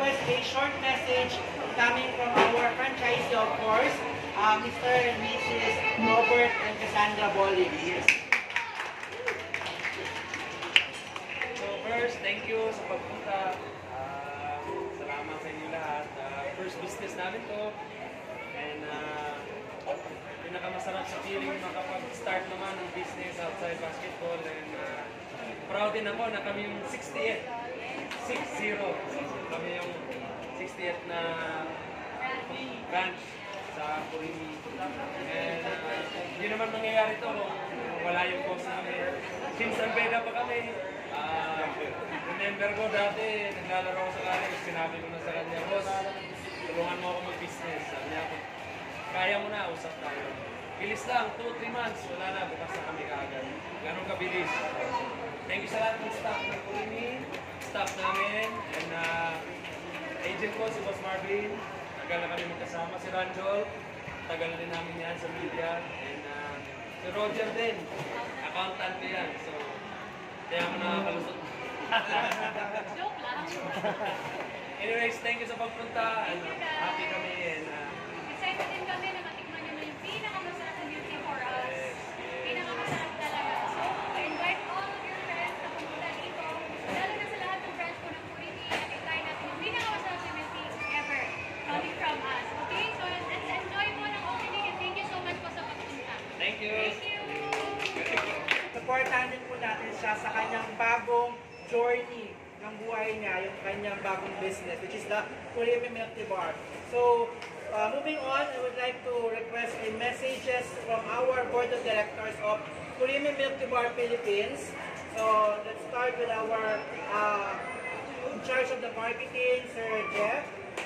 request a short message coming from our franchisee, of course, Mr. and Mrs. Robert and Cassandra Bolick. Yes. So first, thank you sa pagpunta. Salamat sa inyo lahat. First business namin to. And pinakamasarap sa feeling makapag-start naman ng business outside basketball. And proud din ako na kami yung 60th. 6-0. Kami yung 60th na branch sa Kurimi. And hindi naman mangyayari ito kung wala yung boss namin. Since Beda pa kami, remember ko dati, naglalaro ko sa college, sinabi ko na sa kanya, boss, tulungan mo ako mag-business. Sabi niya ako, kaya mo na, usap tayo. Bilis lang, 2-3 months, wala na, bukas na kami kaagad. Ganun kabilis. Thank you sa lahat ng staff ng Kurimi, staff namin, and agent ko, si Boss Marvin. Tagal na kami magkasama, si Ranjol. Tagal na rin namin yan sa media. And si Roger din, accountant ko yan. So, kaya mo nakakalusot. Joke lang. Anyways, thank you sa pagpunta. Happy kami. And excited din kami na matikman nyo na yung pinakamasarap na beauty for us. Pinakamasarap talaga. So, I invite all of your friends na pumunta dito. Lalo na sa lahat ng branch ko ng Kurimi. At i-try natin yung pinakamasarap na milk tea ever coming from us. Okay? So, let's enjoy mo ng opening and thank you so much po sa pagpunta. thank you. Thank you. Supportahan din po natin siya sa kanyang bagong journey ng buhay niya, yung kanyang bagong business, which is the Kurimi Milk Tea Bar. So, moving on, I would like to request a messages from our board of directors of Kurimi Milk Tea Bar Philippines. So, let's start with our in charge of the marketing, Sir Jeff.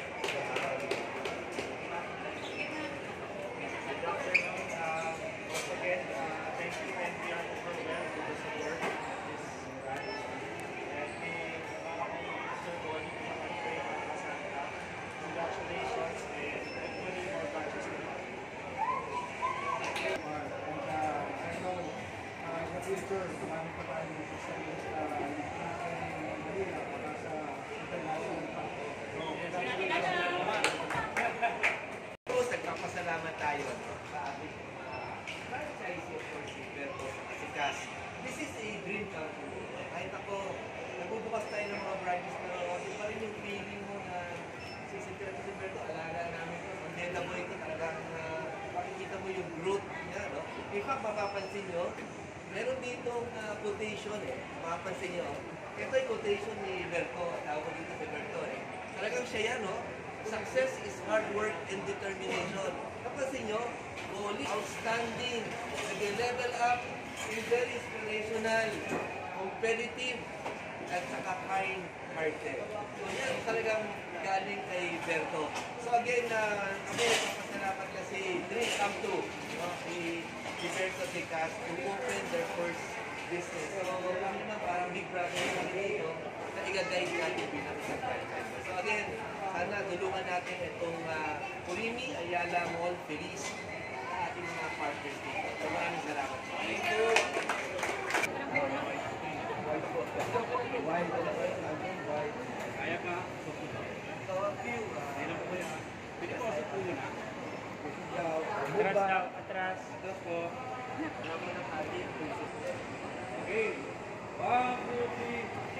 Good afternoon. Once again, thank you and we are overwhelmed with the support of this branch. And Sir Bolick, Cassandra, congratulations and hopefully more branches to come. I know the future, marami pa tayong sustained Manila para sa international platform. Nagpapasalamat tayo sa ating franchisee, of course, si Berto, si Cass. This is a dream come true. Kahit ako, nagbubukas tayo ng mga branches, pero yung pa rin yung feeling mo na si Berto, alaga namin ito. Ang denda mo ito, talagang makikita mo yung growth niya, no? In fact, mapapansin nyo, meron ditong quotation mapapansin nyo. Ito yung quotation ni Berto, tawag ko dito si Berto Talagang siya yan, no? Success is hard work and determination. Kapansin nyo, Bolick, outstanding, nag-level up, very inspirational, competitive, at saka kind-hearted. So yan talagang galing kay Berto. So again, kami papasalamat kasi dream come true. Si Berto, si Cass, to open their first business. So kami naman parang big brother naman dito na i-guide natin bilang isang franchise. So again, sana tulungan natin itong Kurimi, Ayala Malls Feliz sa ating mga partners dito. So maraming salamat. Thank you! Kaya pa? So, view. Ayun po yan. Pwede po kasi po muna. Atras daw. Atras. Atras po. Naman ang ating Okay. 1, 2, 3.